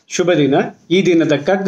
ಶುಭ ದಿನ. ಈ ದಿನದ ಕಗ್ಗ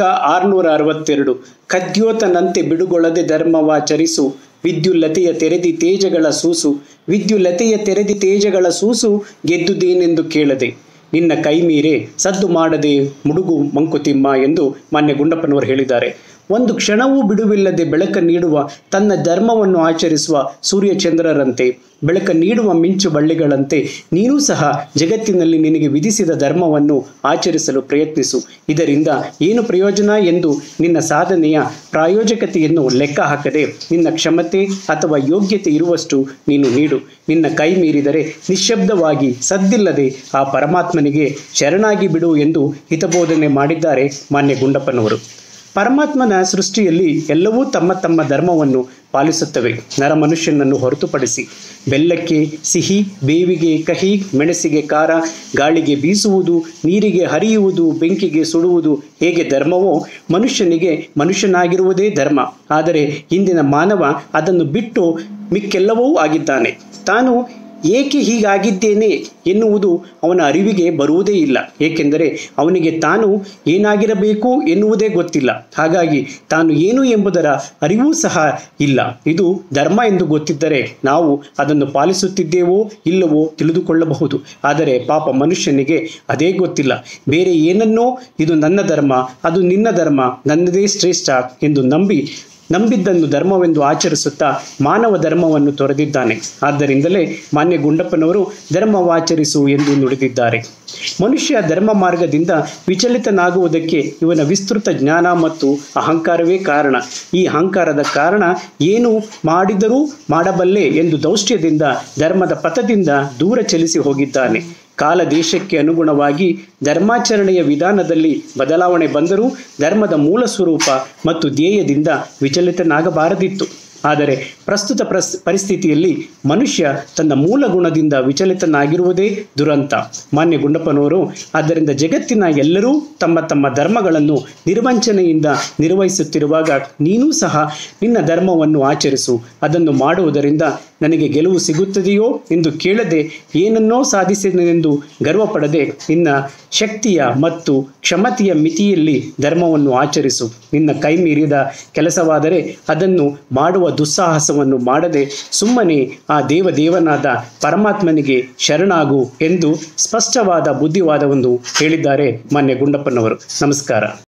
662. ಕದ್ಯೋತನಂತೆ ಬಿಡುಗೊಳ್ಳದೆ ಧರ್ಮವಾಚರಿಸು, ವಿದ್ಯುಲ್ಲತೆಯ ತೆರೆದಿ ತೇಜಗಳ ಸೂಸು. ವಿದ್ಯುಲ್ಲತೆಯ ತೆರೆದಿ ತೇಜಗಳ ಸೂಸು, ಗೆದ್ದುದೇನೆಂದು ಕೇಳದೆ ನಿನ್ನ ಕೈ ಮೀರೆ ಸದ್ದು ಮಾಡದೆ ಮುಡುಗು ಮಂಕುತಿಮ್ಮ ಎಂದು ಮಾನ್ಯ ಗುಂಡಪ್ಪನವರು ಹೇಳಿದ್ದಾರೆ. ಒಂದು ಕ್ಷಣವೂ ಬಿಡುವಿಲ್ಲದೆ ಬೆಳಕ ನೀಡುವ ತನ್ನ ಧರ್ಮವನ್ನು ಆಚರಿಸುವ ಸೂರ್ಯಚಂದ್ರರಂತೆ, ಬೆಳಕ ನೀಡುವ ಮಿಂಚು ಬಳ್ಳಿಗಳಂತೆ ನೀನೂ ಸಹ ಜಗತ್ತಿನಲ್ಲಿ ನಿನಗೆ ವಿಧಿಸಿದ ಧರ್ಮವನ್ನು ಆಚರಿಸಲು ಪ್ರಯತ್ನಿಸು. ಇದರಿಂದ ಏನು ಪ್ರಯೋಜನ ಎಂದು ನಿನ್ನ ಸಾಧನೆಯ ಪ್ರಾಯೋಜಕತೆಯನ್ನು ಲೆಕ್ಕ ಹಾಕದೆ ನಿನ್ನ ಕ್ಷಮತೆ ಅಥವಾ ಯೋಗ್ಯತೆ ಇರುವಷ್ಟು ನೀನು ನೀಡು. ನಿನ್ನ ಕೈ ಮೀರಿದರೆ ನಿಶ್ಶಬ್ದವಾಗಿ ಸದ್ದಿಲ್ಲದೆ ಆ ಪರಮಾತ್ಮನಿಗೆ ಶರಣಾಗಿ ಬಿಡು ಎಂದು ಹಿತಬೋಧನೆ ಮಾಡಿದ್ದಾರೆ ಮಾನ್ಯ ಗುಂಡಪ್ಪನವರು. ಪರಮಾತ್ಮನ ಸೃಷ್ಟಿಯಲ್ಲಿ ಎಲ್ಲವೂ ತಮ್ಮ ತಮ್ಮ ಧರ್ಮವನ್ನು ಪಾಲಿಸುತ್ತವೆ, ನರಮನುಷ್ಯನನ್ನು ಹೊರತುಪಡಿಸಿ. ಬೆಲ್ಲಕ್ಕೆ ಸಿಹಿ, ಬೇವಿಗೆ ಕಹಿ, ಮೆಣಸಿಗೆ ಖಾರ, ಗಾಳಿಗೆ ಬೀಸುವುದು, ನೀರಿಗೆ ಹರಿಯುವುದು, ಬೆಂಕಿಗೆ ಸುಡುವುದು ಹೇಗೆ ಧರ್ಮವೋ ಮನುಷ್ಯನಿಗೆ ಮನುಷ್ಯನಾಗಿರುವುದೇ ಧರ್ಮ. ಆದರೆ ಇಂದಿನ ಮಾನವ ಅದನ್ನು ಬಿಟ್ಟು ಮಿಕ್ಕೆಲ್ಲವೂ ಆಗಿದ್ದಾನೆ. ತಾನು ಏಕೆ ಹೀಗಾಗಿದ್ದೇನೆ ಎನ್ನುವುದು ಅವನ ಅರಿವಿಗೆ ಬರುವುದೇ ಇಲ್ಲ. ಏಕೆಂದರೆ ಅವನಿಗೆ ತಾನು ಏನಾಗಿರಬೇಕು ಎನ್ನುವುದೇ ಗೊತ್ತಿಲ್ಲ. ಹಾಗಾಗಿ ತಾನು ಏನು ಎಂಬುದರ ಅರಿವೂ ಸಹ ಇಲ್ಲ. ಇದು ಧರ್ಮ ಎಂದು ಗೊತ್ತಿದ್ದರೆ ನಾವು ಅದನ್ನು ಪಾಲಿಸುತ್ತಿದ್ದೇವೋ ಇಲ್ಲವೋ ತಿಳಿದುಕೊಳ್ಳಬಹುದು. ಆದರೆ ಪಾಪ ಮನುಷ್ಯನಿಗೆ ಅದೇ ಗೊತ್ತಿಲ್ಲ. ಬೇರೆ ಏನನ್ನೋ ಇದು ನನ್ನ ಧರ್ಮ, ಅದು ನಿನ್ನ ಧರ್ಮ, ನನ್ನದೇ ಶ್ರೇಷ್ಠ ಎಂದು ನಂಬಿದ್ದನ್ನು ಧರ್ಮವೆಂದು ಆಚರಿಸುತ್ತಾ ಮಾನವ ಧರ್ಮವನ್ನು ತೊರೆದಿದ್ದಾನೆ. ಆದ್ದರಿಂದಲೇ ಮಾನ್ಯ ಗುಂಡಪ್ಪನವರು ಧರ್ಮವಾಚರಿಸು ಎಂದು ನುಡಿದಿದ್ದಾರೆ. ಮನುಷ್ಯ ಧರ್ಮ ಮಾರ್ಗದಿಂದ ವಿಚಲಿತನಾಗುವುದಕ್ಕೆ ಇವನ ವಿಸ್ತೃತ ಜ್ಞಾನ ಮತ್ತು ಅಹಂಕಾರವೇ ಕಾರಣ. ಈ ಅಹಂಕಾರದ ಕಾರಣ ಏನು ಮಾಡಿದರೂ ಮಾಡಬಲ್ಲೆ ಎಂದು ದೌಷ್ಟ್ಯದಿಂದ ಧರ್ಮದ ಪಥದಿಂದ ದೂರ ಚಲಿಸಿ ಹೋಗಿದ್ದಾನೆ. ಕಾಲ ದೇಶಕ್ಕೆ ಅನುಗುಣವಾಗಿ ಧರ್ಮಾಚರಣೆಯ ವಿಧಾನದಲ್ಲಿ ಬದಲಾವಣೆ ಬಂದರೂ ಧರ್ಮದ ಮೂಲ ಸ್ವರೂಪ ಮತ್ತು ಧ್ಯೇಯದಿಂದ ವಿಚಲಿತನಾಗಬಾರದಿತ್ತು. ಆದರೆ ಪ್ರಸ್ತುತ ಪರಿಸ್ಥಿತಿಯಲ್ಲಿ ಮನುಷ್ಯ ತನ್ನ ಮೂಲ ಗುಣದಿಂದ ವಿಚಲಿತನಾಗಿರುವುದೇ ದುರಂತ. ಮಾನ್ಯ ಗುಂಡಪ್ಪನವರು ಆದ್ದರಿಂದ ಜಗತ್ತಿನ ಎಲ್ಲರೂ ತಮ್ಮ ತಮ್ಮ ಧರ್ಮಗಳನ್ನು ನಿರ್ವಂಚನೆಯಿಂದ ನಿರ್ವಹಿಸುತ್ತಿರುವಾಗ ನೀನೂ ಸಹ ನಿನ್ನ ಧರ್ಮವನ್ನು ಆಚರಿಸು. ಅದನ್ನು ಮಾಡುವುದರಿಂದ ನನಗೆ ಗೆಲುವು ಸಿಗುತ್ತದೆಯೋ ಎಂದು ಕೇಳದೆ, ಏನನ್ನೋ ಸಾಧಿಸಿದೆನೆಂದು ಗರ್ವಪಡದೆ ನಿನ್ನ ಶಕ್ತಿಯ ಮತ್ತು ಕ್ಷಮತೆಯ ಮಿತಿಯಲ್ಲಿ ಧರ್ಮವನ್ನು ಆಚರಿಸು. ನಿನ್ನ ಕೈ ಮೀರಿದ ಕೆಲಸವಾದರೆ ಅದನ್ನು ಮಾಡುವ ದುಸ್ಸಾಹಸವನ್ನು ಮಾಡದೆ ಸುಮ್ಮನೆ ಆ ದೇವನಾದ ಪರಮಾತ್ಮನಿಗೆ ಶರಣಾಗು ಎಂದು ಸ್ಪಷ್ಟವಾದ ಬುದ್ಧಿವಾದವನ್ನು ಹೇಳಿದ್ದಾರೆ ಮಾನ್ಯ ಗುಂಡಪ್ಪನವರು. ನಮಸ್ಕಾರ.